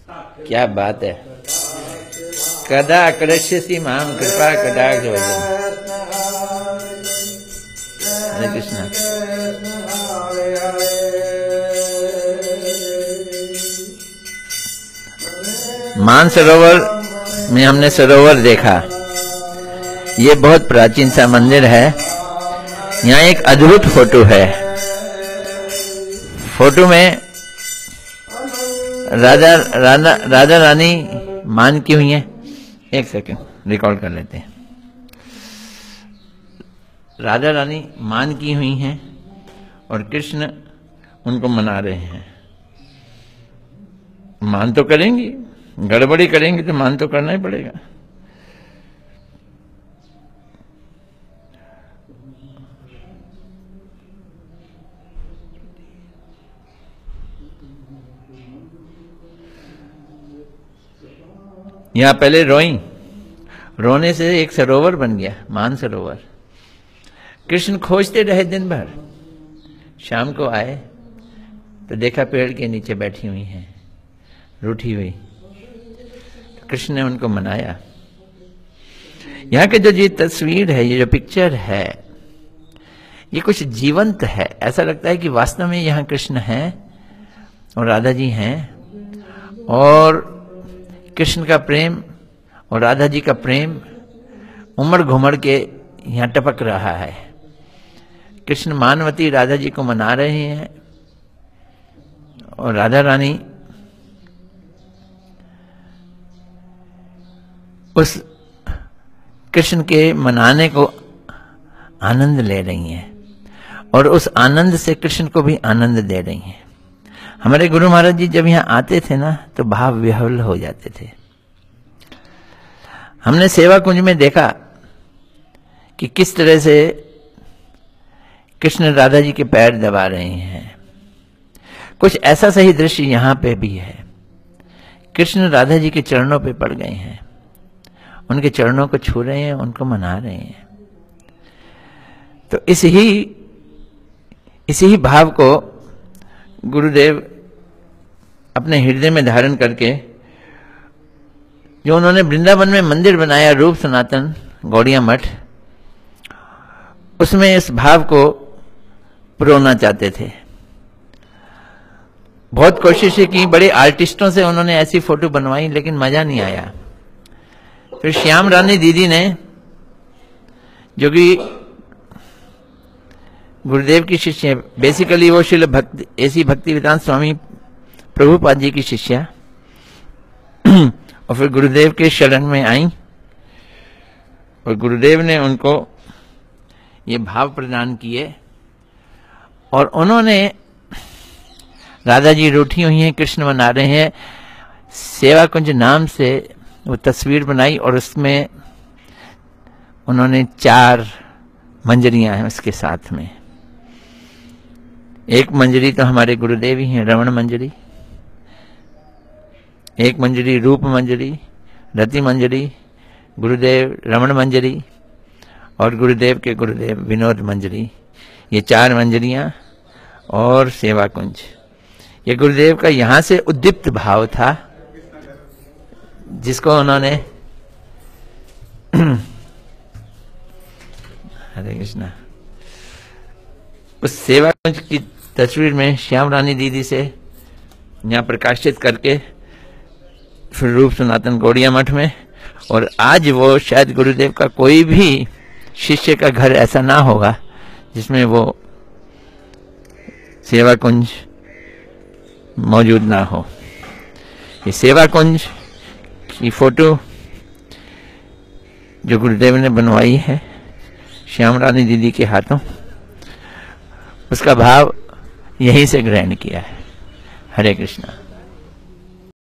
क्या बात है। कदा कृष्यसि माम कृपा कटाक्ष वजन। हरे कृष्णा। मानसरोवर में हमने सरोवर देखा। ये बहुत प्राचीन सा मंदिर है। यहाँ एक अद्भुत फोटो है। फोटो में राधा रानी मान की हुई है। एक सेकंड रिकॉर्ड कर लेते हैं। राधा रानी मान की हुई हैं और कृष्ण उनको मना रहे हैं। मान तो करेंगी, गड़बड़ी करेंगे तो मान तो करना ही पड़ेगा। यहां पहले रोई, रोने से एक सरोवर बन गया, मान सरोवर। कृष्ण खोजते रहे दिन भर। शाम को आए तो देखा पेड़ के नीचे बैठी हुई हैं, रूठी हुई। कृष्ण ने उनको मनाया। यहाँ के जो ये तस्वीर है, ये जो पिक्चर है, ये कुछ जीवंत है। ऐसा लगता है कि वास्तव में यहाँ कृष्ण हैं और राधा जी हैं और कृष्ण का प्रेम और राधा जी का प्रेम उमड़ घुमड़ के यहाँ टपक रहा है। कृष्ण मानवती राधा जी को मना रहे हैं और राधा रानी उस कृष्ण के मनाने को आनंद ले रही हैं और उस आनंद से कृष्ण को भी आनंद दे रही हैं। हमारे गुरु महाराज जी जब यहाँ आते थे ना तो भाव विह्वल हो जाते थे। हमने सेवा कुंज में देखा कि किस तरह से कृष्ण राधा जी के पैर दबा रहे हैं। कुछ ऐसा सही दृश्य यहाँ पे भी है। कृष्ण राधा जी के चरणों पे पड़ गए हैं, उनके चरणों को छू रहे हैं, उनको मना रहे हैं। तो इसी ही भाव को गुरुदेव अपने हृदय में धारण करके जो उन्होंने वृंदावन में मंदिर बनाया, रूप सनातन गौड़िया मठ, उसमें इस भाव को परोना चाहते थे। बहुत कोशिशें की, बड़े आर्टिस्टों से उन्होंने ऐसी फोटो बनवाई, लेकिन मजा नहीं आया। फिर श्याम रानी दीदी ने, जो कि गुरुदेव की शिष्य है, बेसिकली वो श्रील भक्ति ऐसी भक्तिवेदांत स्वामी प्रभुपाद जी की शिष्या, और फिर गुरुदेव के शरण में आई और गुरुदेव ने उनको ये भाव प्रदान किए और उन्होंने राधा जी रूठी हुई हैं, कृष्ण मना रहे हैं, सेवा कुंज नाम से वो तस्वीर बनाई और उसमें उन्होंने 4 मंजरियां हैं उसके साथ में। एक मंजरी तो हमारे गुरुदेव ही हैं, रमण मंजरी। एक मंजरी रूप मंजरी, रति मंजरी, गुरुदेव रमण मंजरी और गुरुदेव के गुरुदेव विनोद मंजरी। ये 4 मंजरियां और सेवा कुंज। ये गुरुदेव का यहां से उद्दीप्त भाव था, जिसको उन्होंने हरे कृष्णा, उस सेवा कुंज की तस्वीर में श्याम रानी दीदी से यहाँ प्रकाशित करके फिर रूप सनातन गौड़िया मठ में। और आज वो शायद गुरुदेव का कोई भी शिष्य का घर ऐसा ना होगा जिसमें वो सेवा कुंज मौजूद ना हो। ये सेवा कुंज की फोटो जो गुरुदेव ने बनवाई है श्याम रानी दीदी के हाथों, उसका भाव यहीं से ग्रहण किया है। हरे कृष्णा।